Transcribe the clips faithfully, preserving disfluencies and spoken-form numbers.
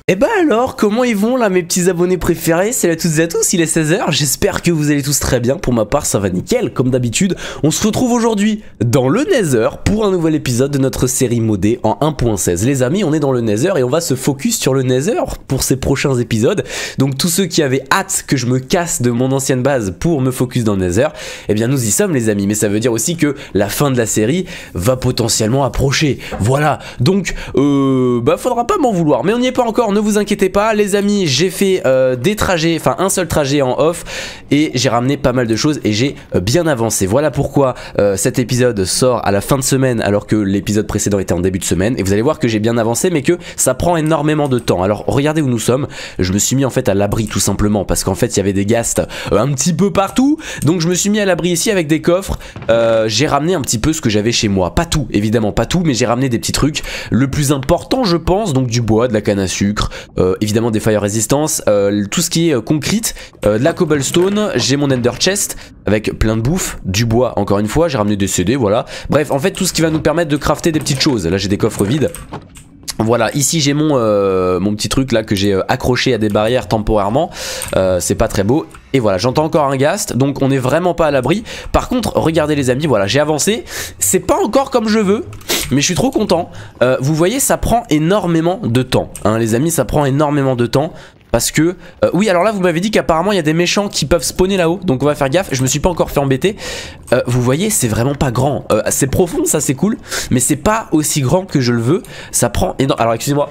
Et bah alors, comment ils vont là mes petits abonnés préférés? Salut à toutes et à tous, il est seize heures, j'espère que vous allez tous très bien, pour ma part ça va nickel, comme d'habitude. On se retrouve aujourd'hui dans le Nether pour un nouvel épisode de notre série modée en un point seize. Les amis, on est dans le Nether et on va se focus sur le Nether pour ces prochains épisodes. Donc tous ceux qui avaient hâte que je me casse de mon ancienne base pour me focus dans le Nether, eh bien nous y sommes les amis, mais ça veut dire aussi que la fin de la série va potentiellement approcher. Voilà, donc euh, bah faudra pas m'en vouloir, mais on n'y est pas encore. Ne vous inquiétez pas les amis, j'ai fait euh, des trajets, enfin un seul trajet en off et j'ai ramené pas mal de choses et j'ai euh, bien avancé. Voilà pourquoi euh, cet épisode sort à la fin de semaine alors que l'épisode précédent était en début de semaine, et vous allez voir que j'ai bien avancé mais que ça prend énormément de temps. Alors regardez où nous sommes, je me suis mis en fait à l'abri tout simplement parce qu'en fait il y avait des ghasts euh, un petit peu partout, donc je me suis mis à l'abri ici avec des coffres. euh, j'ai ramené un petit peu ce que j'avais chez moi, pas tout évidemment, pas tout, mais j'ai ramené des petits trucs, le plus important je pense, donc du bois, de la canne à sucre, Euh, évidemment des fire resistance, euh, tout ce qui est euh, concrete, euh, de la cobblestone, j'ai mon ender chest avec plein de bouffe, du bois encore une fois, j'ai ramené des C D, voilà. Bref, en fait tout ce qui va nous permettre de crafter des petites choses. Là j'ai des coffres vides. Voilà, ici j'ai mon, euh, mon petit truc là que j'ai euh, accroché à des barrières temporairement, euh, c'est pas très beau. Et voilà, j'entends encore un ghast, donc on est vraiment pas à l'abri. Par contre, regardez les amis, voilà, j'ai avancé. C'est pas encore comme je veux, mais je suis trop content. euh, Vous voyez, ça prend énormément de temps, hein, les amis, ça prend énormément de temps. Parce que, euh, oui alors là vous m'avez dit qu'apparemment il y a des méchants qui peuvent spawner là-haut, donc on va faire gaffe, je me suis pas encore fait embêter. euh, Vous voyez c'est vraiment pas grand, euh, c'est profond ça c'est cool, mais c'est pas aussi grand que je le veux, ça prend énormément, alors excusez-moi.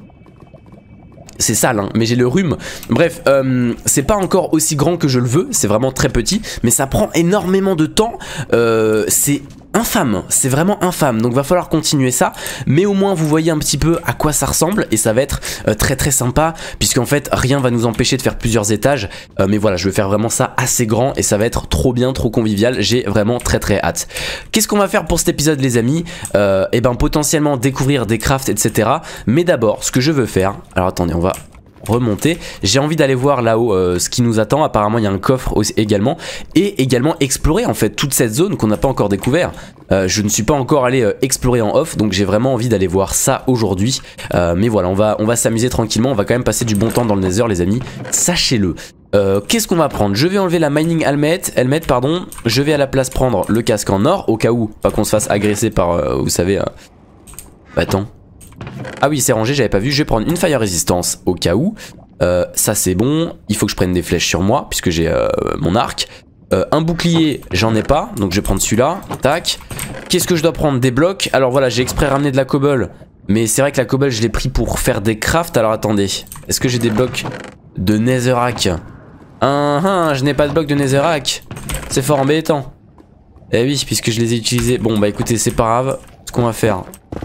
C'est sale hein, mais j'ai le rhume. Bref, euh, c'est pas encore aussi grand que je le veux, c'est vraiment très petit, mais ça prend énormément de temps, euh, c'est infâme, c'est vraiment infâme, donc va falloir continuer ça, mais au moins vous voyez un petit peu à quoi ça ressemble et ça va être euh, très très sympa, puisqu'en fait rien va nous empêcher de faire plusieurs étages, euh, mais voilà je vais faire vraiment ça assez grand et ça va être trop bien, trop convivial, j'ai vraiment très très hâte. Qu'est-ce qu'on va faire pour cet épisode les amis? euh, Et ben potentiellement découvrir des crafts etc, mais d'abord ce que je veux faire, alors attendez on va remonter, j'ai envie d'aller voir là-haut euh, ce qui nous attend. Apparemment il y a un coffre aussi, également, et également explorer en fait toute cette zone qu'on n'a pas encore découvert. euh, je ne suis pas encore allé euh, explorer en off, donc j'ai vraiment envie d'aller voir ça aujourd'hui. euh, mais voilà, on va, on va s'amuser tranquillement, on va quand même passer du bon temps dans le Nether les amis, sachez-le. Euh, Qu'est-ce qu'on va prendre? Je vais enlever la mining helmet, helmet pardon. Je vais à la place prendre le casque en or, au cas où, pas qu'on se fasse agresser par, euh, vous savez... Euh... Bah, attends. Ah oui c'est rangé, j'avais pas vu, je vais prendre une fire resistance au cas où. euh, Ça c'est bon, il faut que je prenne des flèches sur moi puisque j'ai euh, mon arc. euh, Un bouclier j'en ai pas, donc je vais prendre celui-là, tac. Qu'est-ce que je dois prendre? Des blocs. Alors voilà, j'ai exprès ramené de la cobble, mais c'est vrai que la cobble je l'ai pris pour faire des crafts. Alors attendez, est-ce que j'ai des blocs de netherrack? Ah ah, je n'ai pas de blocs de netherrack, c'est fort embêtant. Eh oui, puisque je les ai utilisés. Bon bah écoutez, c'est pas grave, ce qu'on va faire,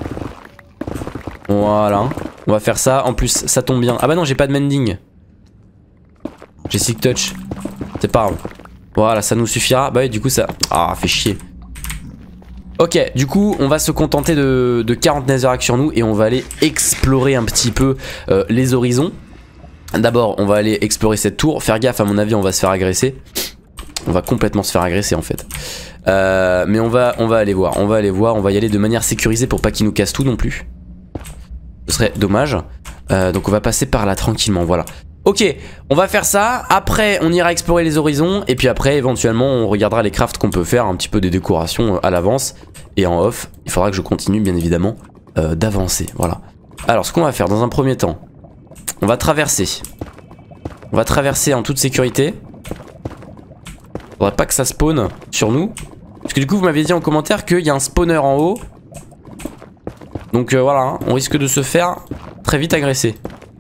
voilà, on va faire ça. En plus ça tombe bien. Ah bah non j'ai pas de mending, j'ai sick touch, c'est pas grave. Voilà ça nous suffira. Bah oui du coup ça... Ah fait chier. Ok du coup on va se contenter de, de quarante netherrack sur nous et on va aller explorer un petit peu euh, les horizons. D'abord on va aller explorer cette tour. Faire gaffe, à mon avis on va se faire agresser. On va complètement se faire agresser en fait. euh, Mais on va, on va aller voir. On va aller voir, on va y aller de manière sécurisée pour pas qu'ils nous cassent tout non plus. Ce serait dommage. euh, Donc on va passer par là tranquillement, voilà. Ok, on va faire ça. Après on ira explorer les horizons. Et puis après éventuellement on regardera les crafts qu'on peut faire. Un petit peu des décorations à l'avance. Et en off, il faudra que je continue bien évidemment euh, d'avancer, voilà. Alors ce qu'on va faire dans un premier temps, on va traverser. On va traverser en toute sécurité. Faudrait pas que ça spawn sur nous, parce que du coup vous m'aviez dit en commentaire qu'il y a un spawner en haut. Donc euh, voilà, hein, on risque de se faire très vite agresser.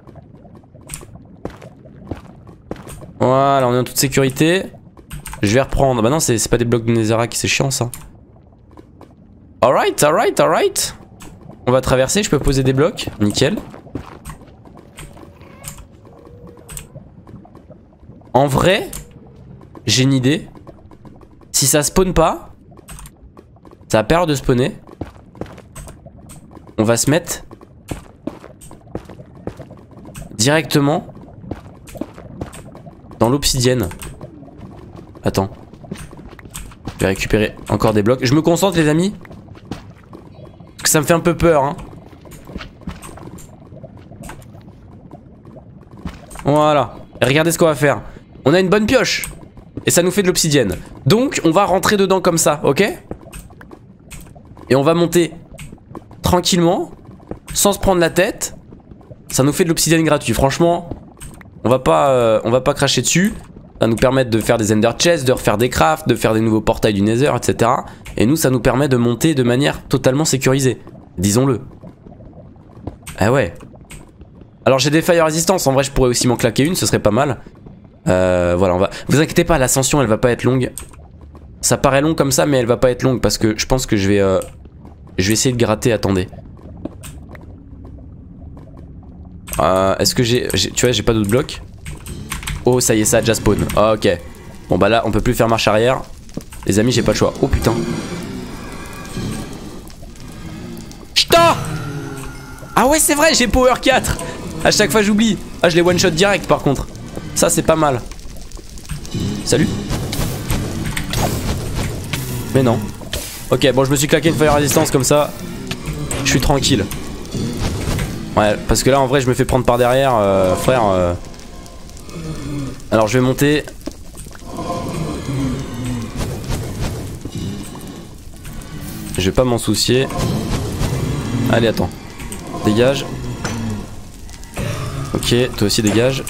Voilà, on est en toute sécurité. Je vais reprendre. Bah non, c'est pas des blocs de netherrack, c'est chiant ça. Alright, alright, alright. On va traverser, je peux poser des blocs, nickel. En vrai, j'ai une idée. Si ça spawn pas, ça a peur de spawner. On va se mettre directement dans l'obsidienne. Attends, je vais récupérer encore des blocs. Je me concentre les amis, parce que ça me fait un peu peur hein. Voilà. Et regardez ce qu'on va faire. On a une bonne pioche. Et ça nous fait de l'obsidienne. Donc on va rentrer dedans comme ça, ok? Et on va monter tranquillement, sans se prendre la tête. Ça nous fait de l'obsidienne gratuit. Franchement, on va pas, euh, on va pas cracher dessus. Ça va nous permettre de faire des ender chests, de refaire des crafts, de faire des nouveaux portails du nether, et cetera. Et nous, ça nous permet de monter de manière totalement sécurisée. Disons-le. Ah ouais. Alors j'ai des failles résistance. En vrai, je pourrais aussi m'en claquer une, ce serait pas mal. Euh, voilà, on va. Vous inquiétez pas, l'ascension, elle va pas être longue. Ça paraît long comme ça, mais elle va pas être longue parce que je pense que je vais, euh, je vais essayer de gratter. Attendez. Euh, Est-ce que j'ai, tu vois, j'ai pas d'autres blocs. Oh, ça y est, ça a déjà spawn. Oh, ok. Bon bah là, on peut plus faire marche arrière. Les amis, j'ai pas le choix. Oh putain. Ch'ta. Ah ouais, c'est vrai, j'ai power quatre. À chaque fois, j'oublie. Ah, je les one shot direct par contre. Ça c'est pas mal. Salut. Mais non. Ok, bon, je me suis claqué une fire résistance comme ça. Je suis tranquille. Ouais, parce que là en vrai je me fais prendre par derrière, euh, frère. euh... Alors je vais monter. Je vais pas m'en soucier. Allez, attends. Dégage. Ok, toi aussi dégage.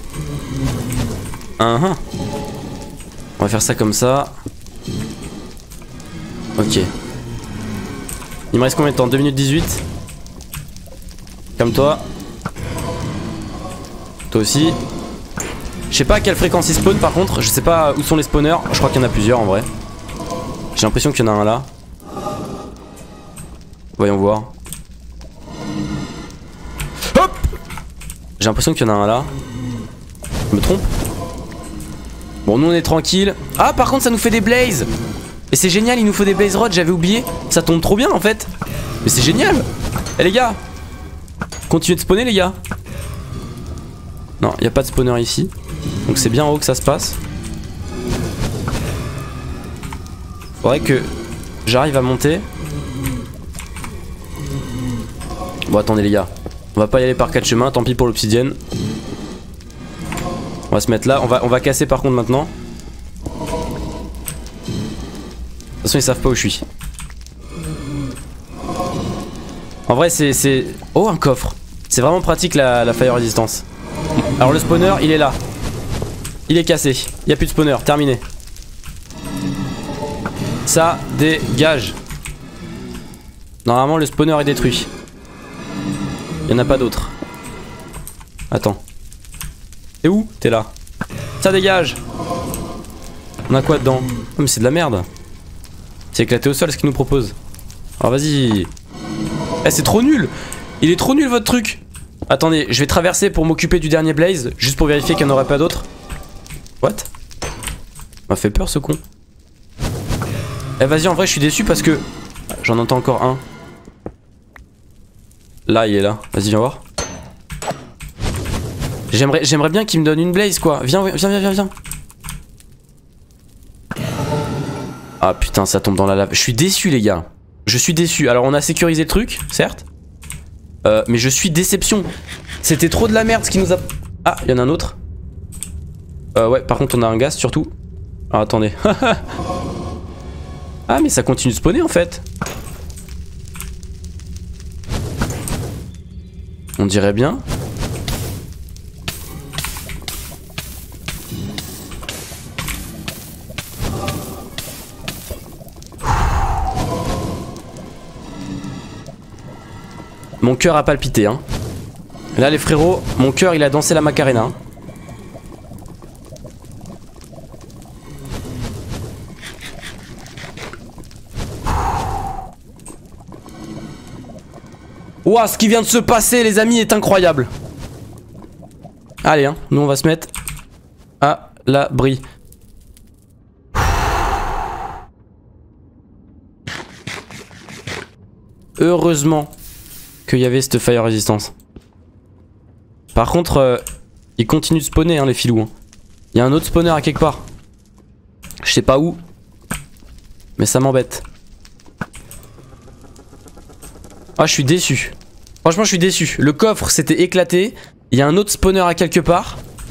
Uh -huh. On va faire ça comme ça. Ok. Il me reste combien de temps? deux minutes dix-huit. Calme-toi. Toi aussi. Je sais pas à quelle fréquence ils spawn par contre. Je sais pas où sont les spawners. Je crois qu'il y en a plusieurs en vrai. J'ai l'impression qu'il y en a un là. Voyons voir. Hop. J'ai l'impression qu'il y en a un là. Je me trompe? Bon, nous on est tranquille. Ah, par contre ça nous fait des blazes. Et c'est génial, il nous faut des blaze rods, j'avais oublié. Ça tombe trop bien en fait. Mais c'est génial. Eh les gars, continuez de spawner les gars. Non, il n'y a pas de spawner ici. Donc c'est bien en haut que ça se passe. Faudrait que j'arrive à monter. Bon, attendez les gars. On va pas y aller par quatre chemins, tant pis pour l'obsidienne. On va se mettre là, on va, on va casser par contre maintenant. De toute façon ils savent pas où je suis. En vrai c'est... Oh, un coffre. C'est vraiment pratique la, la fire resistance. Alors le spawner il est là. Il est cassé. Il n'y a plus de spawner, terminé. Ça dégage. Normalement le spawner est détruit. Il n'y en a pas d'autre. Attends. T'es où? T'es là. Ça dégage. On a quoi dedans? Oh mais c'est de la merde. C'est éclaté au sol ce qu'il nous propose. Alors vas-y. Eh c'est trop nul. Il est trop nul votre truc. Attendez, je vais traverser pour m'occuper du dernier blaze. Juste pour vérifier qu'il n'y en aurait pas d'autres. What? M'a fait peur ce con. Eh vas-y, en vrai je suis déçu parce que j'en entends encore un. Là il est là. Vas-y viens voir. J'aimerais j'aimerais bien qu'il me donne une blaze quoi. Viens viens viens viens viens. Ah putain ça tombe dans la lave. Je suis déçu les gars. Je suis déçu. Alors on a sécurisé le truc, certes. Euh, mais je suis déception. C'était trop de la merde ce qui nous a... Ah, il y en a un autre. Euh, ouais, par contre on a un gaz surtout. Alors attendez. Ah mais ça continue de spawner en fait. On dirait bien. Mon cœur a palpité hein. Là les frérots, mon cœur il a dansé la Macarena hein. Ouah, ce qui vient de se passer les amis est incroyable. Allez hein, nous on va se mettre à l'abri. Heureusement qu'il y avait cette fire résistance. Par contre, euh, ils continuent de spawner hein, les filous. Hein. Il y a un autre spawner à quelque part. Je sais pas où. Mais ça m'embête. Ah, je suis déçu. Franchement, je suis déçu. Le coffre s'était éclaté. Il y a un autre spawner à quelque part.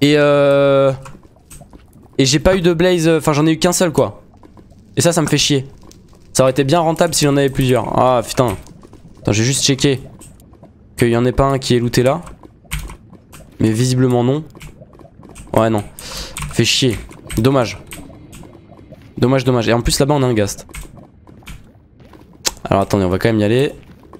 Et euh... Et j'ai pas eu de blaze, enfin j'en ai eu qu'un seul quoi. Et ça, ça me fait chier. Ça aurait été bien rentable si j'en avais plusieurs. Ah putain. Attends, j'ai juste checké qu'il y en ait pas un qui est looté là. Mais visiblement non. Ouais non. Fait chier. Dommage. Dommage, dommage. Et en plus là-bas on a un ghast. Alors attendez, on va quand même y aller.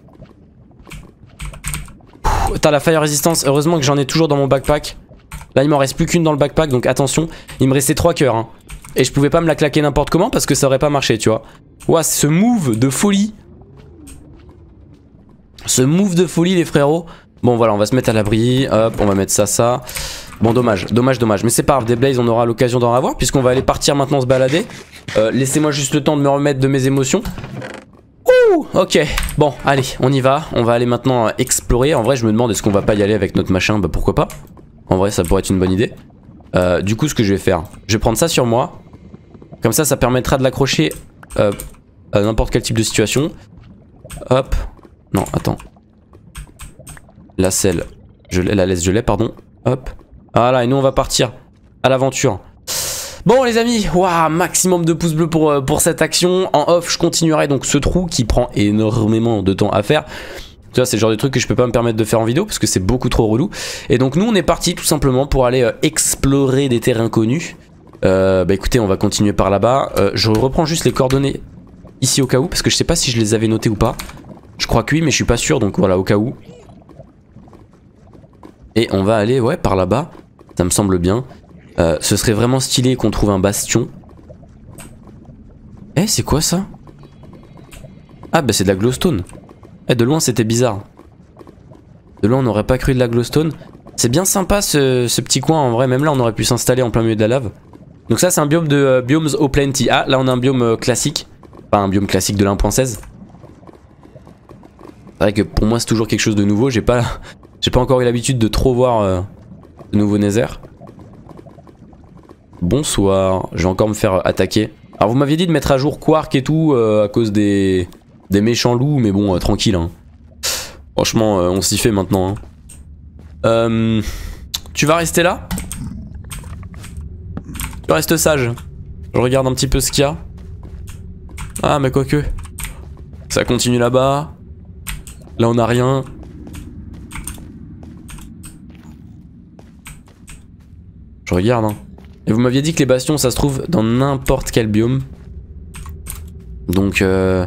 T'as la fire resistance. Heureusement que j'en ai toujours dans mon backpack. Là il m'en reste plus qu'une dans le backpack, donc attention. Il me restait trois cœurs hein. Et je pouvais pas me la claquer n'importe comment parce que ça aurait pas marché, tu vois. Ouah, ce move de folie. Ce move de folie les frérots. Bon voilà, on va se mettre à l'abri. Hop, on va mettre ça, ça. Bon dommage, dommage, dommage. Mais c'est pas grave, des blazes on aura l'occasion d'en avoir puisqu'on va aller partir maintenant se balader. euh, Laissez-moi juste le temps de me remettre de mes émotions. Ouh, ok, bon allez, on y va. On va aller maintenant explorer. En vrai je me demande est-ce qu'on va pas y aller avec notre machin. Bah pourquoi pas. En vrai ça pourrait être une bonne idée. euh, Du coup ce que je vais faire, je vais prendre ça sur moi. Comme ça ça permettra de l'accrocher euh, à n'importe quel type de situation. Hop. Non attends. La selle, je l'ai, la laisse, je l'ai, pardon. Hop. Voilà, et nous on va partir à l'aventure. Bon les amis, waouh, maximum de pouces bleus pour, pour cette action. En off, je continuerai donc ce trou qui prend énormément de temps à faire. Tu vois, c'est le genre de truc que je peux pas me permettre de faire en vidéo parce que c'est beaucoup trop relou. Et donc nous on est parti tout simplement pour aller euh, explorer des terrains connus. Euh, bah écoutez, on va continuer par là-bas. Euh, je reprends juste les coordonnées ici au cas où parce que je sais pas si je les avais notées ou pas. Je crois que oui, mais je suis pas sûr, donc voilà, au cas où. Et on va aller, ouais, par là-bas. Ça me semble bien. Euh, ce serait vraiment stylé qu'on trouve un bastion. Eh, c'est quoi ça? Ah, bah c'est de la glowstone. Eh, de loin c'était bizarre. De loin on n'aurait pas cru de la glowstone. C'est bien sympa ce, ce petit coin en vrai. Même là on aurait pu s'installer en plein milieu de la lave. Donc ça c'est un biome de euh, biomes au plenty. Ah, là on a un biome euh, classique. Pas un biome classique de l'un point seize. C'est vrai que pour moi c'est toujours quelque chose de nouveau. J'ai pas... J'ai pas encore eu l'habitude de trop voir euh, de nouveau Nether. Bonsoir, je vais encore me faire attaquer. Alors vous m'aviez dit de mettre à jour Quark et tout euh, à cause des, des méchants loups, mais bon, euh, tranquille. Hein. Franchement, euh, on s'y fait maintenant. Hein. Euh, tu vas rester là? Tu restes sage. Je regarde un petit peu ce qu'il y a. Ah mais quoique. Ça continue là-bas. Là on a rien. Je regarde hein. Et vous m'aviez dit que les bastions ça se trouve dans n'importe quel biome. Donc euh...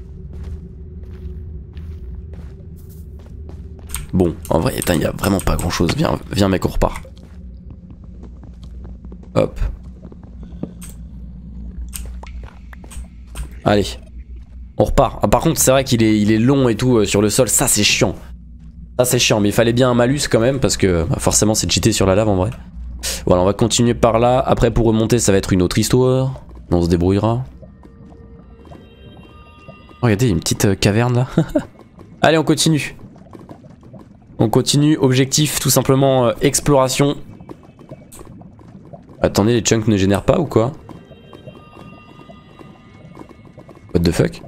Bon, en vrai, il n'y a vraiment pas grand chose. Viens, viens mec, on repart. Hop. Allez. On repart. Ah, par contre, c'est vrai qu'il est, il est long et tout euh, sur le sol. Ça, c'est chiant. Ça, c'est chiant. Mais il fallait bien un malus quand même. Parce que bah, forcément, c'est cheaté sur la lave en vrai. Voilà, on va continuer par là. Après, pour remonter, ça va être une autre histoire. On se débrouillera. Oh, regardez, il y a une petite euh, caverne là. Allez, on continue. On continue. Objectif, tout simplement, euh, exploration. Attendez, les chunks ne génèrent pas ou quoi? What the fuck?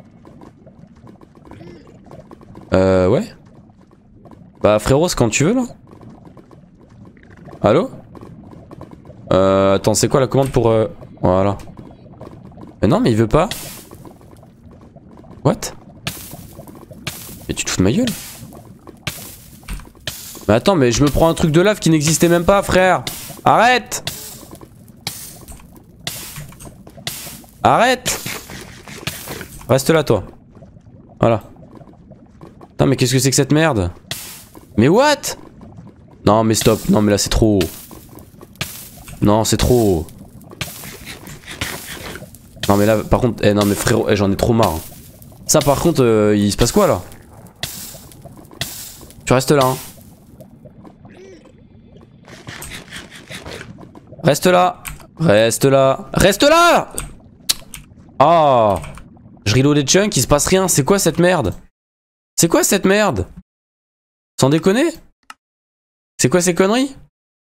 Euh, ouais. Bah, frérot, c'est quand tu veux là. Allô? Euh, attends, c'est quoi la commande pour... Euh... Voilà. Mais non, mais il veut pas. What? Mais tu te fous de ma gueule? Mais attends, mais je me prends un truc de lave qui n'existait même pas, frère. Arrête! Arrête! Reste là, toi. Voilà. Putain, mais qu'est-ce que c'est que cette merde? Mais what? Non, mais stop. Non, mais là, c'est trop... Non, c'est trop... Non, mais là, par contre... Eh, non, mais frérot, eh, j'en ai trop marre. Ça, par contre, euh, il se passe quoi, là? Tu restes là, hein. Reste là. Reste là. Reste là. Ah, oh. Je reload des chunks, il se passe rien. C'est quoi cette merde? C'est quoi cette merde? Sans déconner? C'est quoi ces conneries?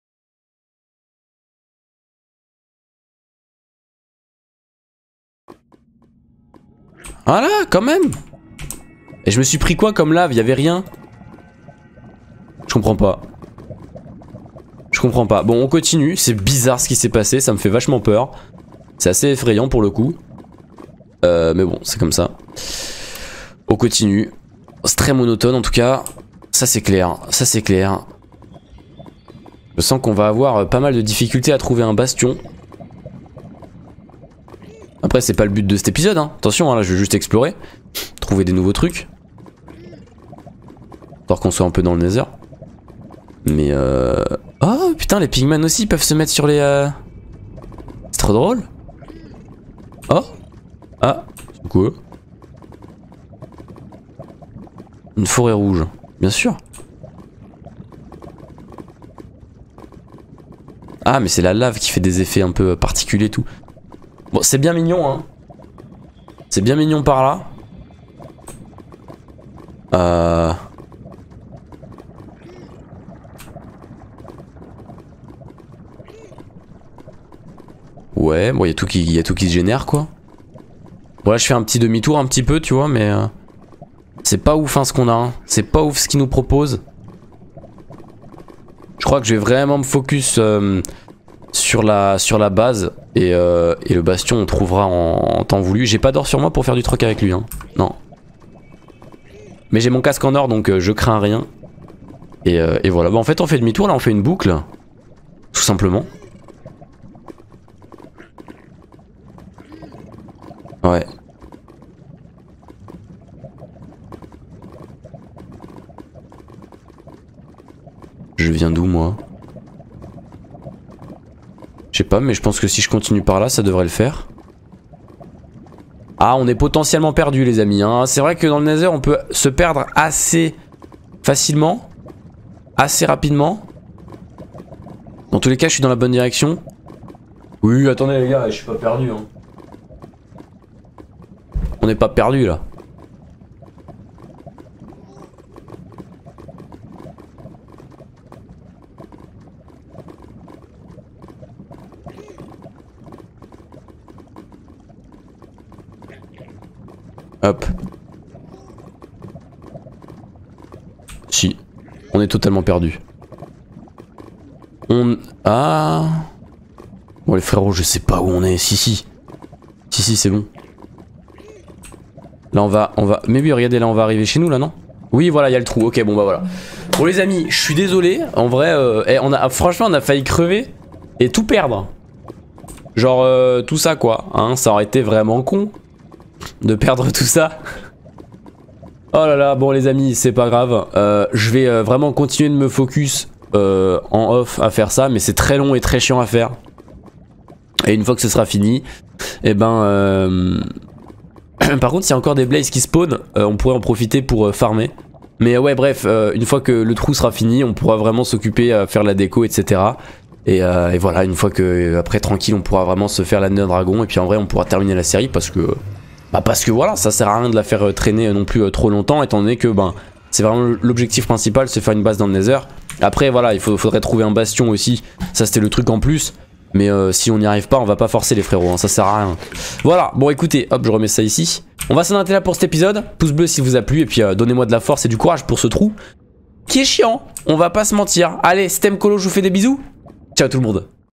Voilà, quand même. Et je me suis pris quoi comme lave? Il y avait rien. Je comprends pas. Je comprends pas. Bon, on continue. C'est bizarre ce qui s'est passé. Ça me fait vachement peur. C'est assez effrayant pour le coup. Euh, mais bon, c'est comme ça. On continue. C'est très monotone en tout cas. Ça c'est clair. Ça c'est clair. Je sens qu'on va avoir pas mal de difficultés à trouver un bastion. Après, c'est pas le but de cet épisode. Hein. Attention, hein, là je veux juste explorer. Trouver des nouveaux trucs. Histoire qu'on soit un peu dans le nether. Mais euh... oh putain, les pigmen aussi peuvent se mettre sur les... Euh... C'est trop drôle. Oh. Ah, c'est quoi? Une forêt rouge, bien sûr. Ah mais c'est la lave qui fait des effets un peu particuliers et tout. Bon, c'est bien mignon hein. C'est bien mignon par là. Euh... Ouais, bon, il y a tout qui, y a tout qui se génère, quoi. Bon, là, je fais un petit demi-tour, un petit peu, tu vois, mais... Euh, c'est pas ouf, hein, ce qu'on a. Hein. C'est pas ouf ce qu'ils nous proposent. Je crois que je vais vraiment me focus euh, sur, la, sur la base. Et, euh, et le bastion, on trouvera en, en temps voulu. J'ai pas d'or sur moi pour faire du troc avec lui, hein. Non. Mais j'ai mon casque en or, donc euh, je crains rien. Et, euh, et voilà. Bon, en fait, on fait demi-tour, là, on fait une boucle. Tout simplement. Ouais. Je viens d'où moi? Je sais pas, mais je pense que si je continue par là, ça devrait le faire. Ah, on est potentiellement perdu les amis, hein. C'est vrai que dans le Nether, on peut se perdre assez facilement. Assez rapidement. Dans tous les cas, je suis dans la bonne direction. Oui, attendez les gars, je suis pas perdu, hein. On n'est pas perdu là. Hop. Si. On est totalement perdu. On... Ah. Bon les frérots, je sais pas où on est. Si si. Si si, c'est bon. Là on va, on va, mais oui regardez là on va arriver chez nous là non? Oui voilà il y a le trou, ok bon bah voilà. Bon les amis, je suis désolé, en vrai, euh, eh, on a, franchement on a failli crever et tout perdre. Genre euh, tout ça quoi, hein, ça aurait été vraiment con de perdre tout ça. Oh là là, bon les amis c'est pas grave, euh, je vais euh, vraiment continuer de me focus euh, en off à faire ça, mais c'est très long et très chiant à faire. Et une fois que ce sera fini, et eh ben... Euh, par contre, s'il y a encore des blazes qui spawnent, euh, on pourrait en profiter pour euh, farmer. Mais euh, ouais, bref, euh, une fois que le trou sera fini, on pourra vraiment s'occuper à faire la déco, et cetera. Et, euh, et voilà, une fois que euh, après tranquille, on pourra vraiment se faire la Nether Dragon. Et puis en vrai, on pourra terminer la série parce que, bah parce que voilà, ça sert à rien de la faire euh, traîner euh, non plus euh, trop longtemps, étant donné que ben c'est vraiment l'objectif principal, se faire une base dans le Nether. Après voilà, il faut, faudrait trouver un bastion aussi. Ça c'était le truc en plus. Mais euh, si on n'y arrive pas, on va pas forcer les frérots, hein, ça sert à rien. Voilà, bon écoutez, hop, je remets ça ici. On va s'en arrêter là pour cet épisode. Pouce bleu si vous a plu, et puis euh, donnez-moi de la force et du courage pour ce trou qui est chiant, on va pas se mentir. Allez, Stem Colo, je vous fais des bisous. Ciao tout le monde.